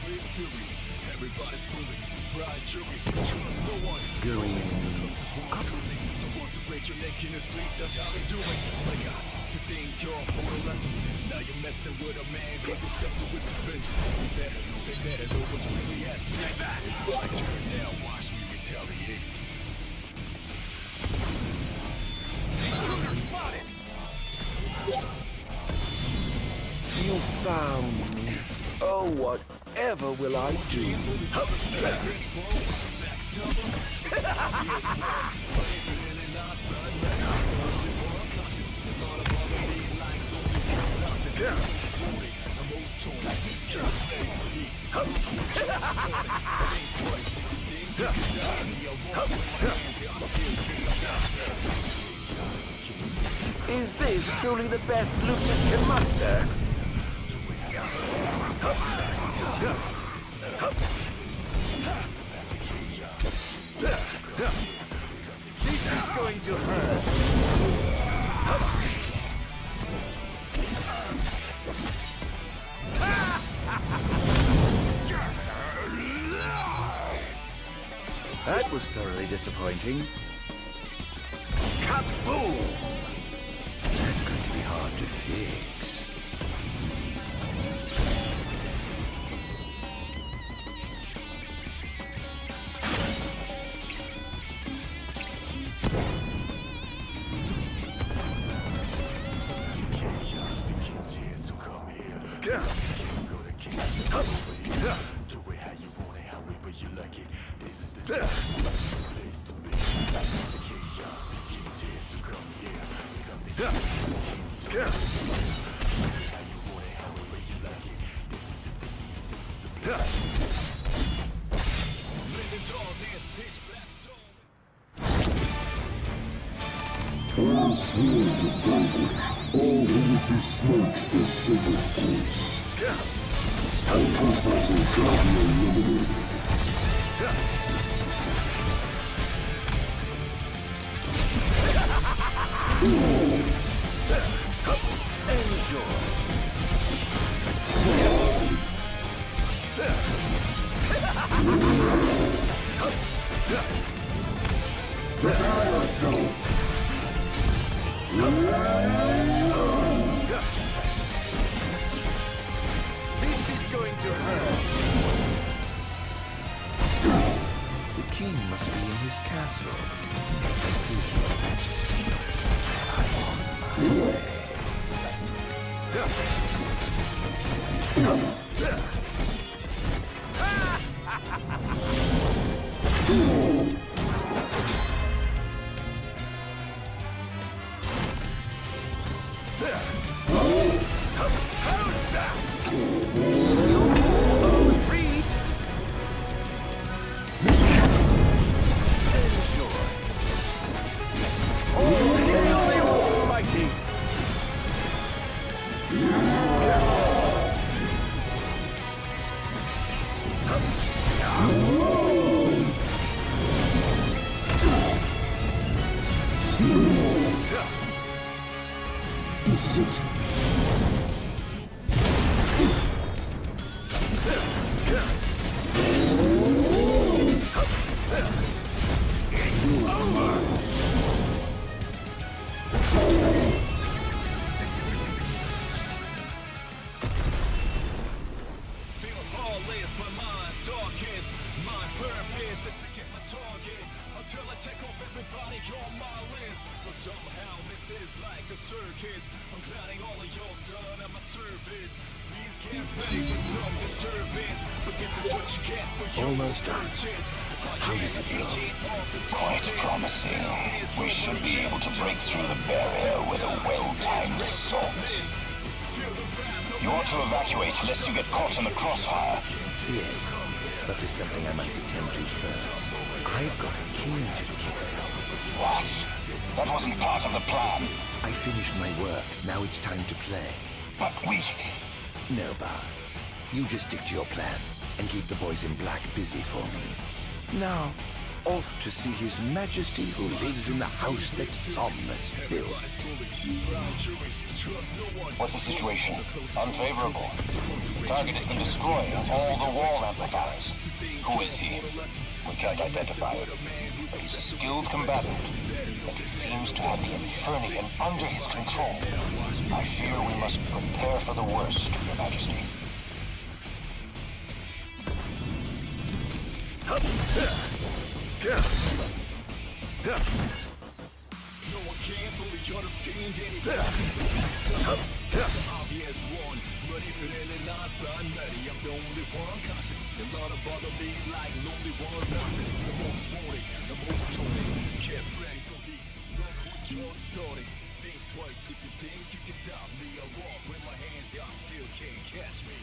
Going up. Now you're messing with a man who discussing with the vengeance. They better know what's really at stake. Now watch me retaliate. Spotted! You found me. Oh, whatever will I do? Is this truly the best Lucius can muster? This is going to hurt. That was thoroughly disappointing. Kaboom! That's going to be hard to fix. All sworn to vanquish all who would besmirch the sacred place. All trespassers shall be eliminated. Prepare yourself. This is going to hurt. The king must be in his castle. I feel your majesty. I'm on my way. This is it. Almost done. How does it look? Quite promising. We should be able to break through the barrier with a well-timed assault. You ought to evacuate lest you get caught in the crossfire. Yes, but there's something I must attend to first. I've got a king to kill. What? That wasn't part of the plan. I finished my work. Now it's time to play. But we... No, Barnes. You just stick to your plan and keep the boys in black busy for me. Now, off to see His Majesty who lives in the house that Somnus built. What's the situation? Unfavorable. Target has been destroyed of all the wall amplifiers. Who is he? We can't identify him, but he's a skilled combatant, and he seems to have the Infernian under his control. I fear we must prepare for the worst, Your Majesty. No one can fully understand anything. Obvious one, but if it ain't not I'm ready. I'm the only one conscious. A lot of bother me like lonely one nothing. The most wanted, the most toted. Kept ready for the your story. Think twice if you think you can stop me. I walk with my hands up, still can't catch me.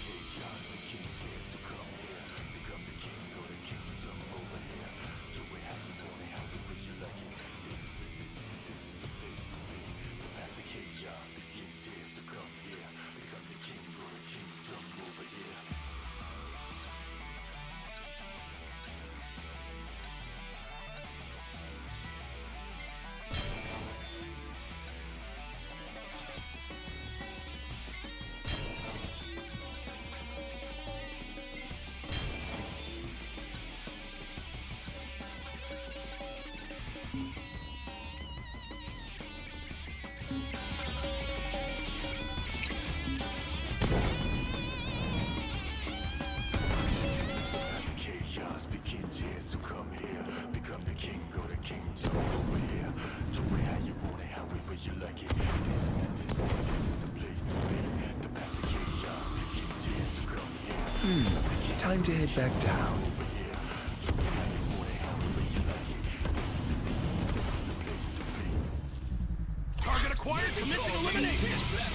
Time to head back down. Target acquired, commencing elimination.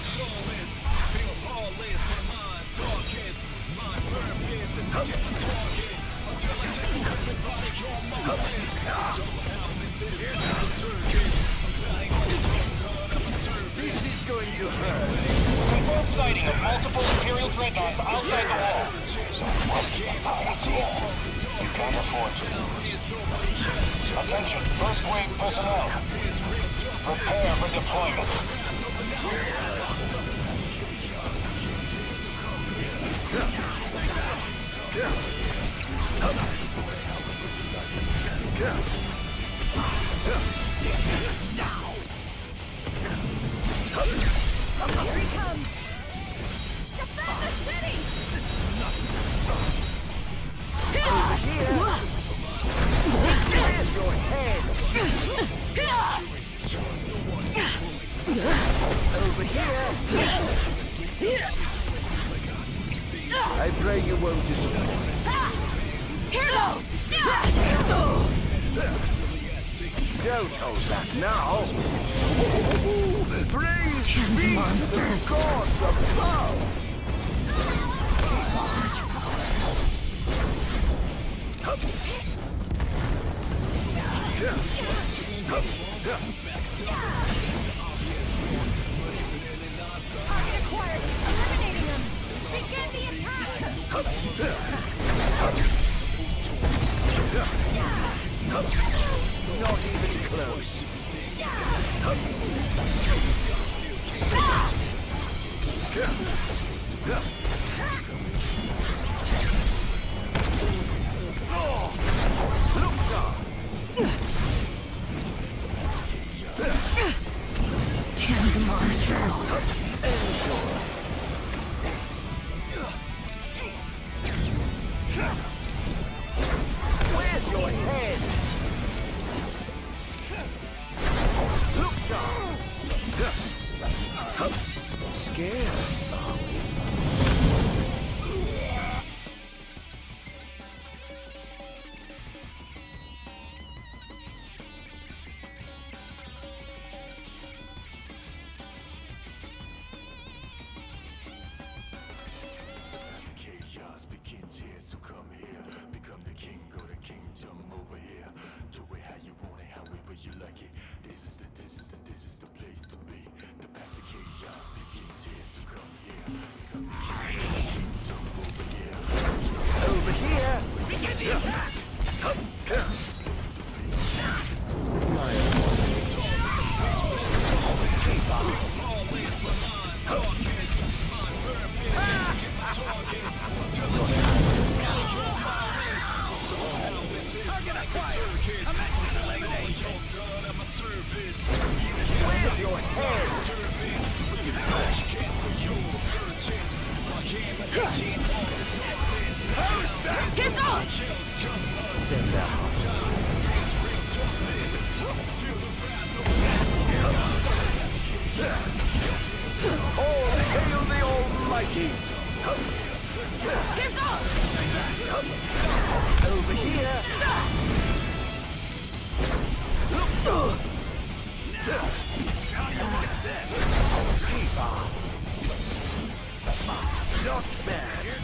This is going to hurt. Confirmed sighting of multiple Imperial dreadnoughts outside the wall. So what the Empire after all? You can't afford to lose. Attention, first wave personnel. Prepare for deployment. Here he comes! Defend the city! Over here! Where's your head? Over here! I pray you won't disappoint. Here goes! Don't hold back now! Praise Damned be monster. to the gods above! Such Target acquired! Eliminating him! Begin the attack! Not even close. Look sharp! Damned monster! Where's your head? Look sharp! Scared, are we? fighting. Here goes! Over here. Keep on. Not bad. Here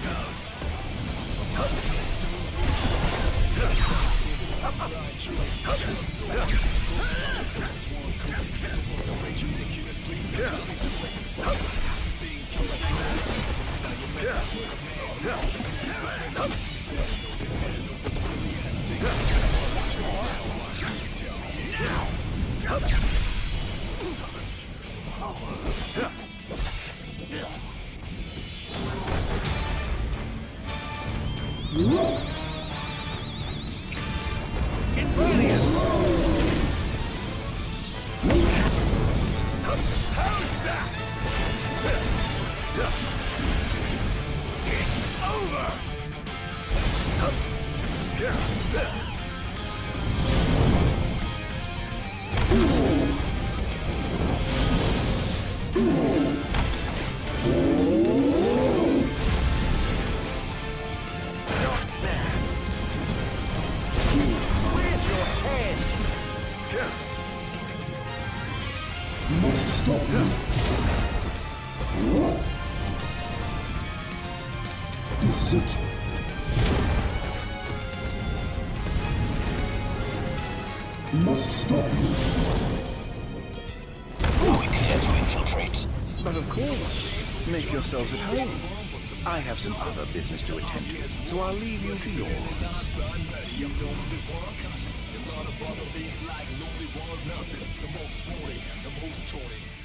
Must stop you. Are we clear to infiltrate? But of course. Make yourselves at home. I have some other business to attend to, so I'll leave you to yours.